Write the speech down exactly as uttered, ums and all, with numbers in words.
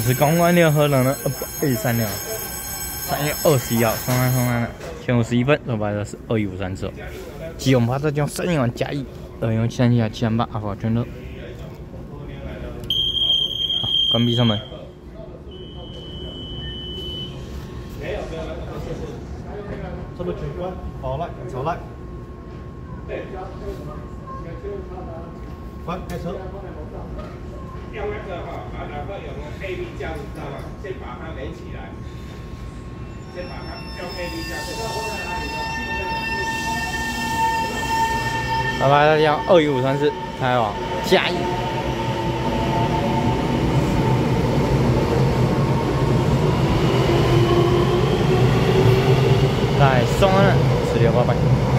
是公关联合人的二百二十三辆，三月二十一号上岸上岸了，前五十一分，所摆的是二一五三次。基隆趴这将三亿万加一，二用七三七七三八阿法全乐。好，关闭上门。 这个全关，好来，走来。关，开车。 用那个哈，把那个用 A B 胶，你知道吗？先把它连起来，先把它用 A B 胶。 拜拜，大家二一五三四，开网加一。在松安十六八八。